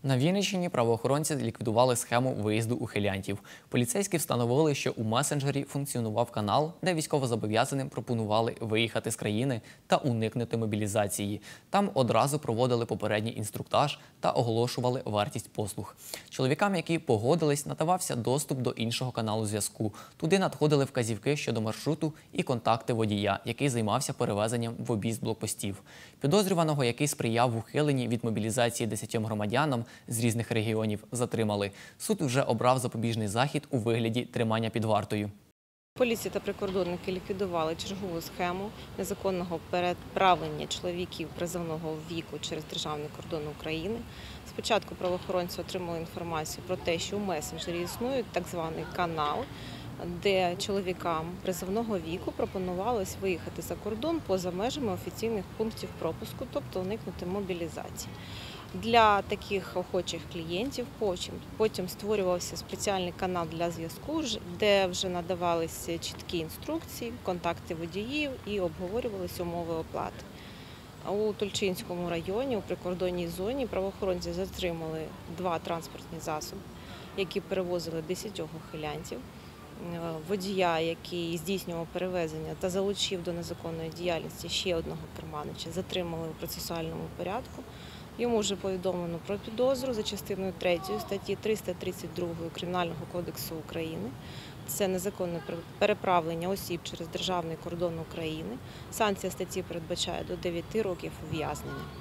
На Вінниччині правоохоронці ліквідували схему виїзду ухилянтів. Поліцейські встановили, що у месенджері функціонував канал, де військовозобов'язаним пропонували виїхати з країни та уникнути мобілізації. Там одразу проводили попередній інструктаж та оголошували вартість послуг. Чоловікам, які погодились, надавався доступ до іншого каналу зв'язку. Туди надходили вказівки щодо маршруту і контакти водія, який займався перевезенням в об'їзд блокпостів. Підозрюваного, який сприяв в ухиленні від мобілізації 10 громадянам з різних регіонів, затримали. Суд вже обрав запобіжний захід у вигляді тримання під вартою. Поліція та прикордонники ліквідували чергову схему незаконного переправлення чоловіків призовного віку через державний кордон України. Спочатку правоохоронці отримали інформацію про те, що у месенджері існує так званий канал, де чоловікам призовного віку пропонувалось виїхати за кордон поза межами офіційних пунктів пропуску, тобто уникнути мобілізації. Для таких охочих клієнтів потім створювався спеціальний канал для зв'язку, де вже надавалися чіткі інструкції, контакти водіїв і обговорювалися умови оплати. У Тульчинському районі, у прикордонній зоні, правоохоронці затримали 2 транспортні засоби, які перевозили 10 ухилянтів. Водія, який здійснював перевезення та залучив до незаконної діяльності ще одного керманича, затримали у процесуальному порядку. Йому вже повідомлено про підозру за частиною 3 статті 332 Кримінального кодексу України. Це незаконне переправлення осіб через державний кордон України. Санкція статті передбачає до 9 років ув'язнення.